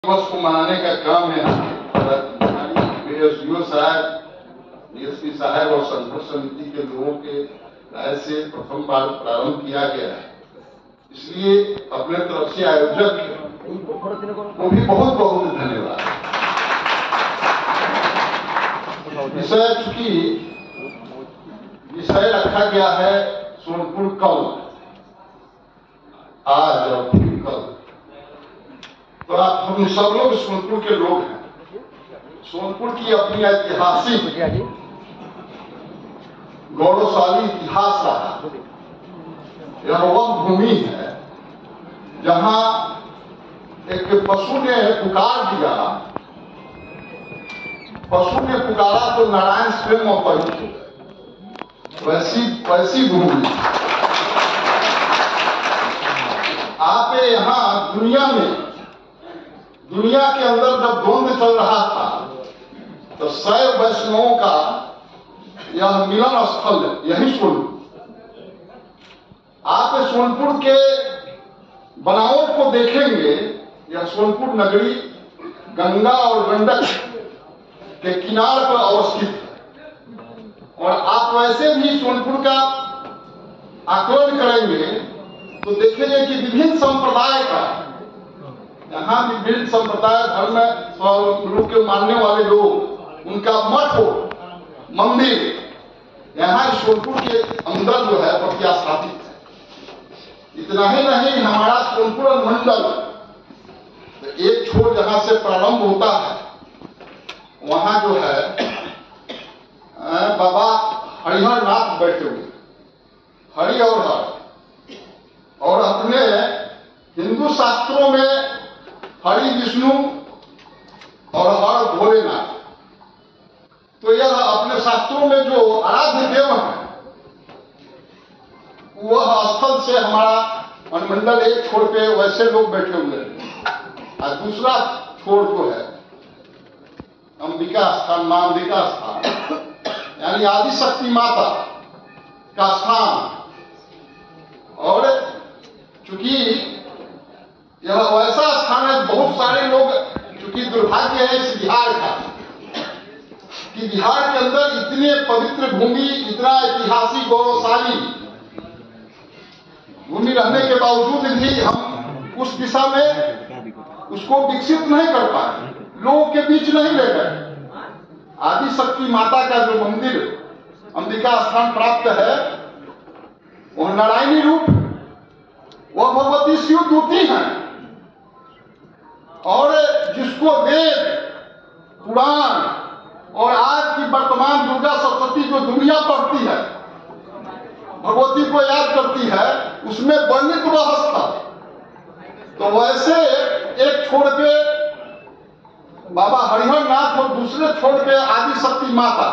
दिवस को मनाने का काम है एसडीओ साहब, डीएसपी साहब और संघर्ष समिति के लोगों के राय से प्रथम बार प्रारंभ किया गया है। इसलिए अपने तरफ से आयोजक को भी बहुत बहुत धन्यवाद। विषय चूंकि विषय रखा गया है सोनपुर कल, आज और फिर कल, तो आप हम सब लोग सोनपुर के लोग हैं। सोनपुर की अपनी ऐतिहासिक गौरवशाली इतिहास रहा। यह वह भूमि है जहां एक पशु ने पुकार दिया, पशु ने पुकारा तो नारायण स्वयं अपहृत हो गए। वैसी भूमि आप यहाँ दुनिया के अंदर जब द्वंद्व चल रहा था तो शैव वैष्णवों का यह मिलन स्थल यही सोनपुर। आप सोनपुर के बनावट को देखेंगे, यह सोनपुर नगरी गंगा और गंडक के किनारे पर अवस्थित है। और आप वैसे भी सोनपुर का आकलन करेंगे तो देखेंगे कि विभिन्न संप्रदाय का, यहाँ विभिन्न संप्रदाय धर्म स्वरूप के मानने वाले लोग, उनका मठ हो, मंदिर यहाँ सोनपुर के अंदर जो है प्रतिष्ठापित है। इतना ही नहीं, हमारा सोनपुर अनुमंडल एक छोर जहां से प्रारंभ होता है, वहां जो है बाबा हरिहर नाथ बैठे हुए, हरि और हर, और अपने हिंदू शास्त्रों में हरि विष्णु और हर भोलेनाथ। तो यह अपने शास्त्रों में जो आराध्य देव है, वह स्थल से हमारा अनुमंडल एक छोर पे वैसे लोग बैठे हुए हैं। और दूसरा छोर जो है अंबिका स्थान, मां अंबिका स्थान, यानी आदि शक्ति माता का स्थान। और चूंकि यह वैसा स्थान है, बहुत सारे लोग, चूंकि दुर्भाग्य है इस बिहार का कि बिहार के अंदर इतने पवित्र भूमि, इतना ऐतिहासिक गौरवशाली भूमि रहने के बावजूद भी हम उस दिशा में उसको विकसित नहीं कर पाए, लोगों के बीच नहीं ले गए। आदि शक्ति माता का जो मंदिर अंबिका स्थान प्राप्त है, वह नारायणी रूप, वह भगवती शिव दूती हैं। और जिसको वेद, पुराण और आज की वर्तमान दुर्गा सप्तशती जो दुनिया पढ़ती है, भगवती को याद करती है, उसमें वर्णित वह स्थल। तो वैसे एक छोड़ पे बाबा हरिहर नाथ और दूसरे छोड़ पे आदि शक्ति माता।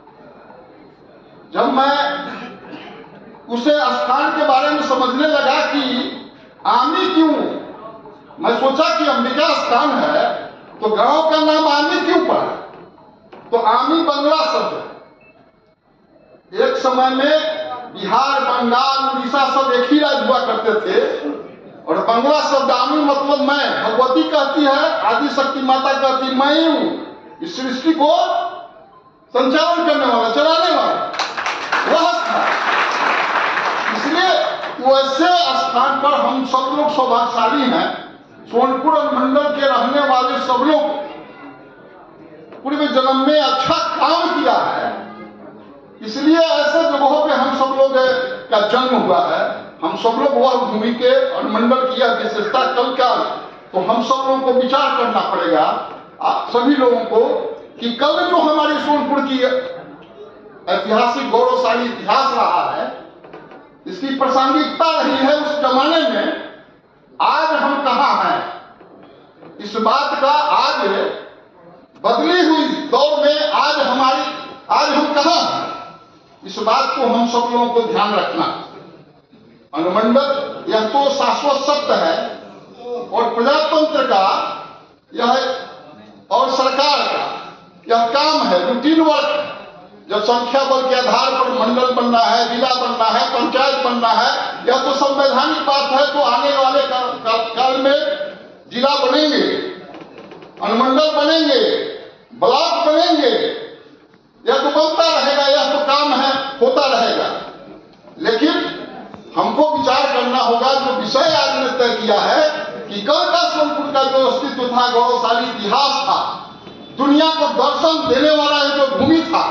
जब मैं उसे स्थान के बारे में समझने लगा कि आमी क्यों, मैं सोचा कि अंबिका स्थान है तो गांव का नाम आमी क्यों पड़ा, तो आमी बंगला शब्द है। एक समय में बिहार, बंगाल, उड़ीसा सब एक ही राज्य हुआ करते थे, और बंगला शब्द आमी मतलब मैं, भगवती कहती है, आदि शक्ति माता कहती मैं ही हूं, इस सृष्टि को संचालन करने वाला, चलाने वाला वह स्थान। इसलिए वैसे स्थान पर हम सब लोग सौभाग्यशाली हैं। सोनपुर अनुमंडल के रहने वाले सब लोग पूर्व जन्म में अच्छा काम किया है, इसलिए ऐसे जगहों पे हम सब लोग का जन्म हुआ है। हम सब लोग वह भूमि के अनुमंडल की यह विशेषता कल का, तो हम सब लोगों को विचार करना पड़ेगा, सभी लोगों को, कि कल जो हमारे सोनपुर की ऐतिहासिक गौरवशाली इतिहास रहा है, इसकी प्रासंगिकता रही है उस जमाने में। आज हम कहाँ हैं, इस बात का आज बदली हुई दौर में आज हम कहाँ हैं, इस बात को हम सब लोगों को ध्यान रखना। अनुमंडल यह तो शाश्वत सत्य है, और प्रजातंत्र का यह और सरकार का यह काम है, रूटीन वर्क। जब संख्या बल के आधार पर मंडल बनना है, जिला बनना है, पंचायत बनना है, यह तो संवैधानिक बात है। तो आने वाले काल में जिला बनेंगे, अनुमंडल बनेंगे, ब्लॉक बनेंगे, यह तो बनता रहेगा, यह तो काम है, होता रहेगा। लेकिन हमको विचार करना होगा, जो विषय आज ने तय किया है कि कल का सोनपुर का जो अस्तित्व था, गौरवशाली इतिहास था, दुनिया को दर्शन देने वाला है जो भूमि था,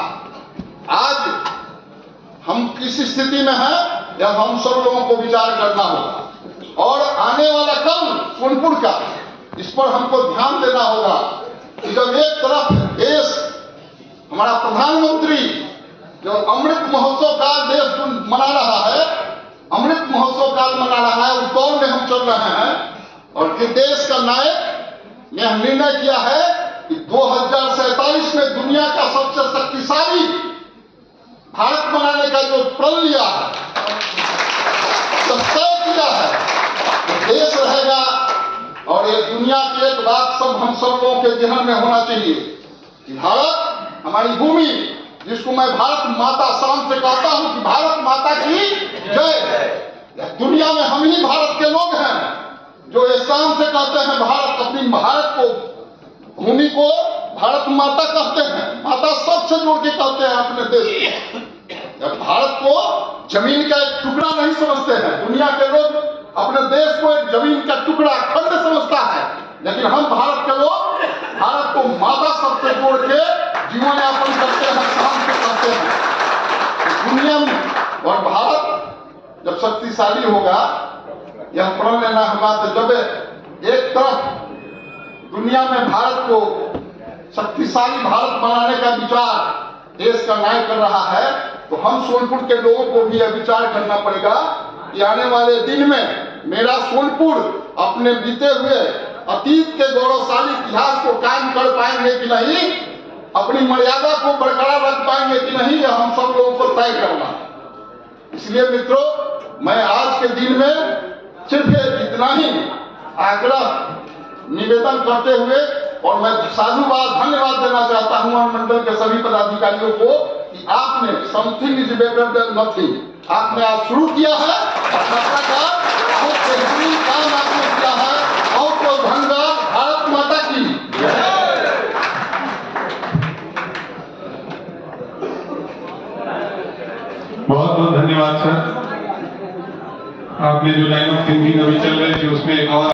आज हम किस स्थिति में हैं, यह हम सब लोगों को विचार करना होगा। और आने वाला कल सोनपुर का, इस पर हमको ध्यान देना होगा कि जब एक तरफ देश, हमारा प्रधानमंत्री जो अमृत महोत्सव काल देश मना रहा है, अमृत महोत्सव काल मना रहा है, उस दौर में हम चल रहे हैं, और फिर देश का नायक ने निर्णय किया है कि 2047 में दुनिया का सबसे शक्तिशाली भारत बनाने का जो प्रण लिया है, जब तय किया है, तो देश रहेगा। और ये दुनिया की एक बात हम सब लोगों के ध्यान में होना चाहिए कि भारत हमारी भूमि, जिसको मैं भारत माता शान से कहता हूं कि भारत माता की जय। दुनिया में हम ही भारत के लोग हैं जो इस शान से कहते हैं भारत, अपनी भारत को, भूमि को भारत माता कहते हैं, माता सबसे जोड़ के कहते हैं अपने देश को। भारत को जमीन का एक टुकड़ा नहीं समझते हैं, दुनिया के लोग अपने देश को एक जमीन का टुकड़ा, खंड समझता है, लेकिन हम भारत के लोग भारत को माता सबसे जोड़ के जीवन यापन करते हैं, शान से करते हैं दुनिया में। और भारत जब शक्तिशाली होगा, यह प्रण लेना होगा, तो जब एक तरफ दुनिया में भारत को शक्तिशाली भारत बनाने का विचार देश का नायक कर रहा है, तो हम सोनपुर के लोगों को भी यह विचार करना पड़ेगा कि आने वाले दिन में मेरा सोनपुर अपने बीते हुए अतीत के गौरवशाली इतिहास को कायम कर पाएंगे कि नहीं, अपनी मर्यादा को बरकरार रख पाएंगे कि नहीं, यह हम सब लोगों को तय करना। इसलिए मित्रों, मैं आज के दिन में सिर्फ इतना ही आग्रह निवेदन करते हुए, और मैं साधुवाद धन्यवाद देना चाहता हूं अनुमंडल के सभी पदाधिकारियों को कि आपने something is better than nothing, आपने आज शुरू किया है यात्रा का, बहुत बेहतरीन काम आपने किया है। बहुत बहुत धन्यवाद। भारत माता की बहुत बहुत धन्यवाद सर। आपने जो लाइन ऑफ थिंकिंग अभी चल रही थी उसमें एक और